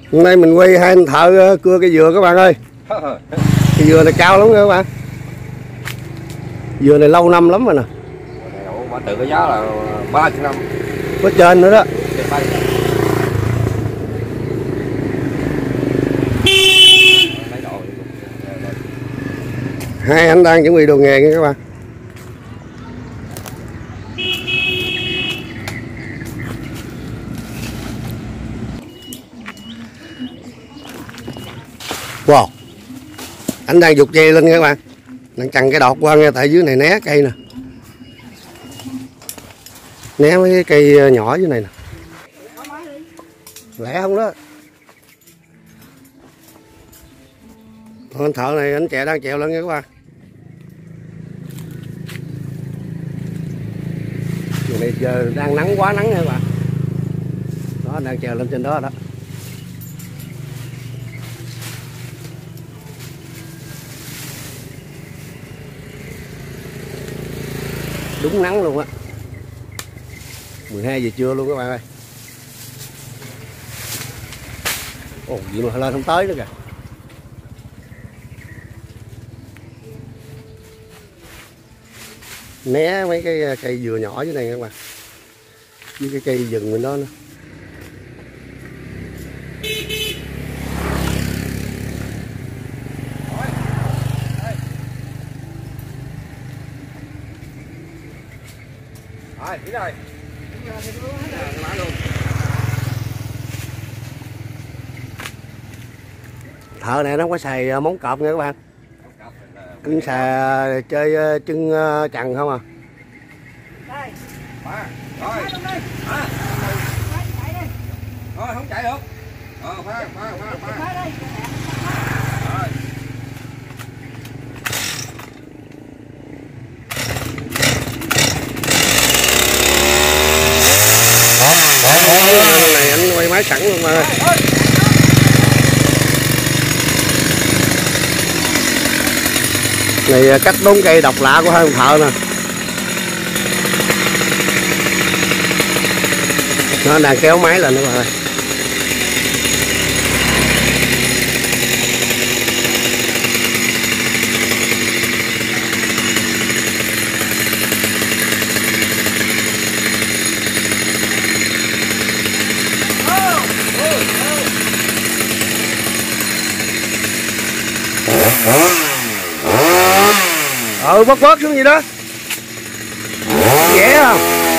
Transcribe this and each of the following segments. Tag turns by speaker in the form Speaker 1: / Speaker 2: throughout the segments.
Speaker 1: Hôm nay mình quay hai anh thợ cưa cây dừa các bạn ơi. Cây dừa này cao lắm nha các bạn. Dừa này lâu năm lắm rồi nè.
Speaker 2: Từ cái giá là 300 năm.
Speaker 1: Có trên nữa đó. Hai anh đang chuẩn bị đồ nghề nha các bạn. Wow, anh đang giục dây lên nha các bạn, đang chằng cái đọt qua nghe, tại dưới này né cây nè, né mấy cái cây nhỏ dưới này nè, lẻ không đó. Anh thợ này anh đang trèo lên nha các bạn. Giờ này giờ đang nắng, quá nắng nha các bạn. Đó, anh đang trèo lên trên đó đó. Đúng nắng luôn á, 12 giờ trưa luôn các bạn ơi. Ồ, gì mà lên không tới nữa kìa. Né mấy cái cây dừa nhỏ dưới này các bạn, với cái cây rừng bên đó nữa.
Speaker 2: Rồi, đi rồi.
Speaker 1: Thợ này nó không có xài móng cọp nha các bạn, cứ xài chơi chân chằng không à.
Speaker 2: Rồi không chạy được. Phá.
Speaker 1: Này anh quay máy sẵn luôn mà. Này cách đốn cây độc lạ của hai ông thợ nè. Nó đang kéo máy lên nữa rồi. Bớt xuống gì đó. Dễ không?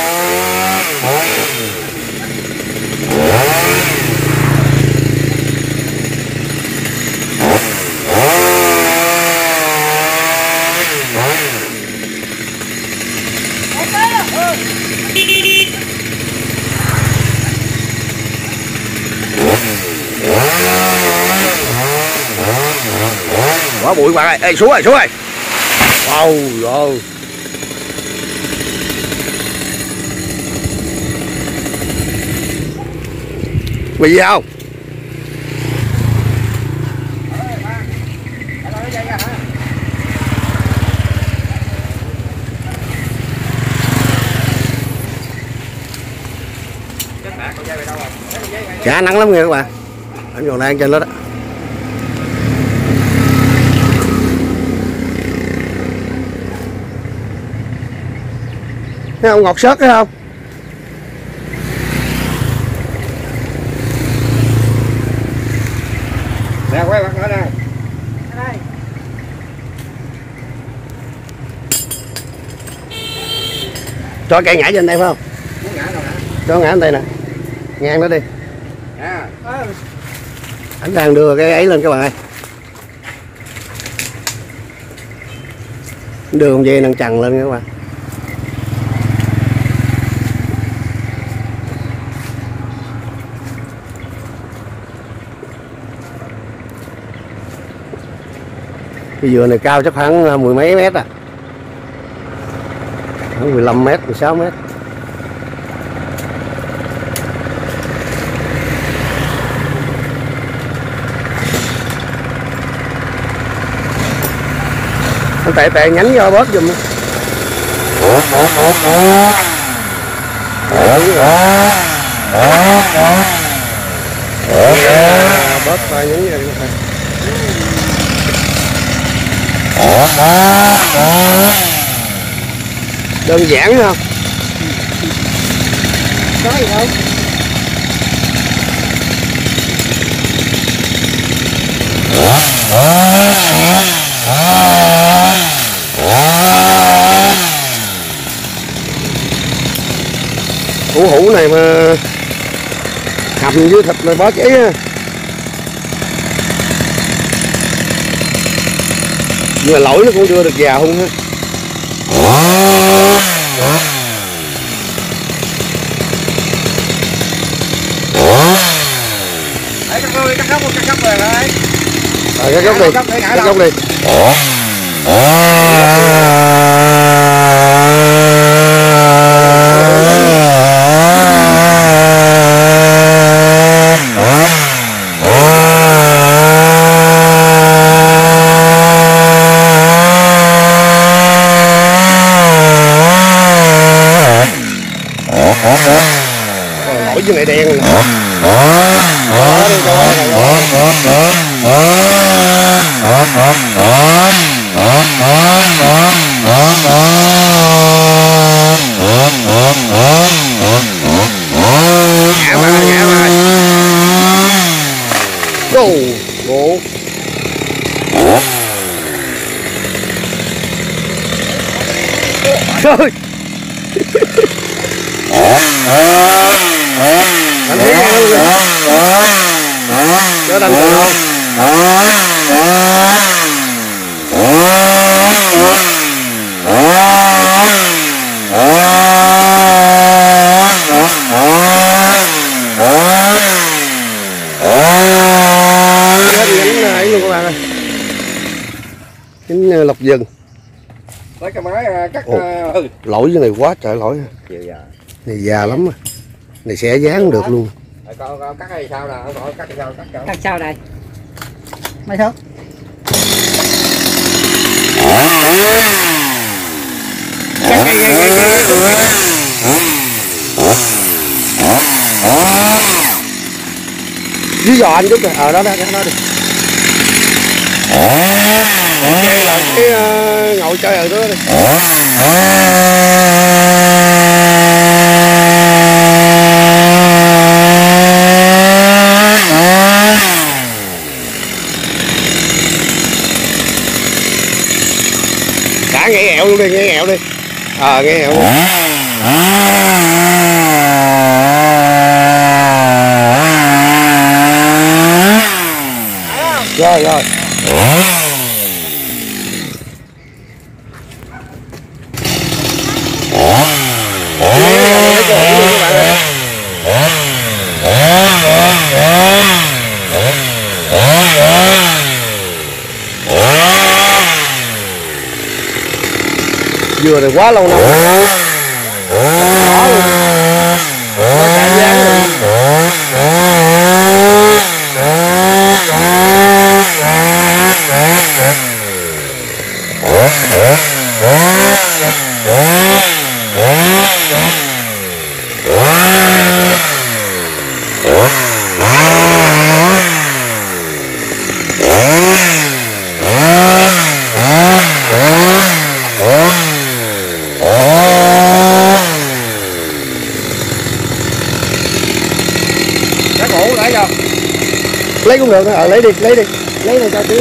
Speaker 1: Quá bụi bạn ơi. Ê, xuống rồi. Wow, rồi. Bị gì không? Chả nắng lắm nha các bạn. Anh còn đang trên đó đó. Thấy không, ngọt xớt thấy không?
Speaker 2: Nè, quay mặt nữa nè.
Speaker 1: Cho cây ngã trên đây phải không?
Speaker 2: Muốn ngã đâu hả?
Speaker 1: Cho ngã trên đây nè. Ngang nó đi.
Speaker 2: À.
Speaker 1: Anh đang đưa cái ấy lên các bạn ơi. Đưa con dây đang chằng lên các bạn. Cái dừa này cao chắc khoảng mười mấy mét à, khoảng 15 mét, 16 mét. Anh tệ nhánh vô bớt giùm. Yeah. bớt tay nhấn vậy các bạn. Đơn giản không?
Speaker 3: Có gì không?
Speaker 1: Hũ hũ này mà hầm với thịt là bó cháy á. Nhưng mà lỗi nó cũng chưa được già hung á.
Speaker 2: Đấy, cắt gốc đi, cắt gốc rồi đấy.
Speaker 1: Cắt gốc đi, cắt gốc đi. Lỗi với này đen nè. Bộ trời anh thấy nghe luôn rồi cho đành còn không nhánh ấy luôn các bạn ơi, nhánh lộc vừng.
Speaker 2: Lấy cái máy cắt
Speaker 1: Lỗi với này quá trời lỗi,
Speaker 2: chiều giờ
Speaker 1: này già lắm, này sẽ dán được luôn.
Speaker 2: con cắt hay sao nè, không cắt hay sao
Speaker 3: Cắt sao đây? Mấy thước?
Speaker 1: Dí dò anh chút rồi, đó đó đó đi. Đây là cái ngồi chơi ở đó đi. Đã nghe ẹo luôn đi, nghe ẹo đi. Nghe ẹo đi. Rồi rồi. Dừa này quá lâu năm đó luôn, nó cảm giác luôn. Lấy cũng được, lấy đi, lấy này cho tí.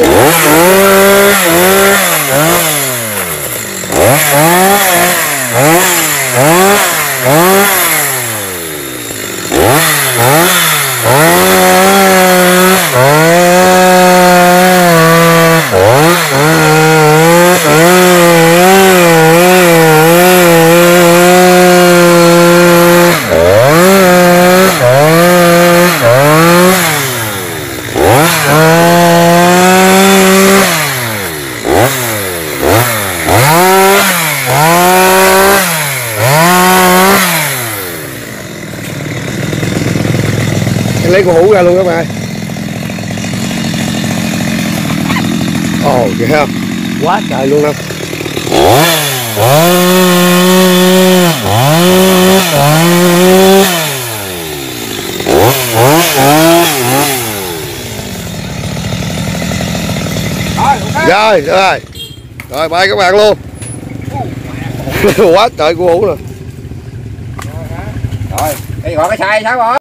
Speaker 1: Lấy con hũ ra luôn các bạn. Ồ vậy không? Quá trời luôn đâu. Rồi, rồi. Rồi bye các bạn luôn. Quá trời cua hũ nè.
Speaker 2: Rồi, đi gọi cái xài sao rồi?